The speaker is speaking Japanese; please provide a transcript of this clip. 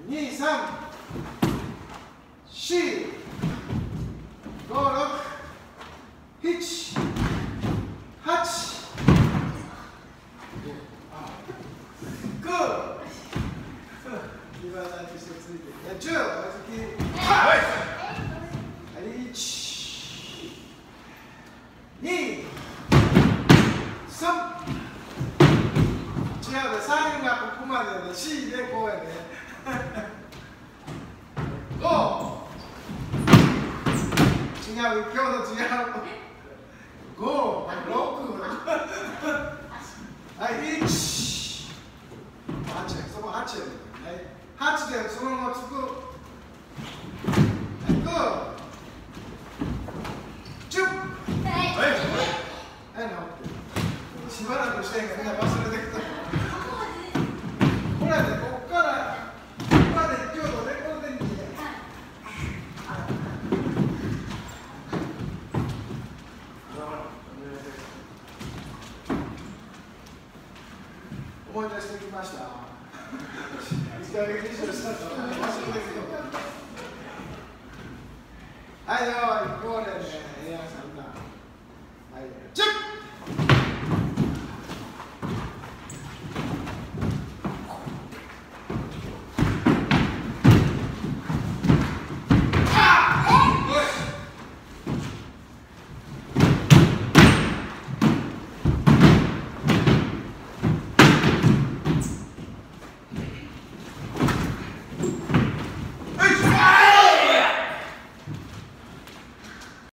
2、3、4、5、6、7、8、9、リバーサイドしてついて10、はい、1、2、3、違うね、3がここまでで C でこうやね5、違う、今日の違う5、6、はい、1、8、そこ8やね、はい、8でそのままつく、はい、9、10、はい、はい、治ってしばらくしてんからみんな忘れてきたこれでこっからここまで今日のレコーディングで思い出してきました。1回目以上したと忘れてきた。はい、では、これね、エアさんが。はい、チェック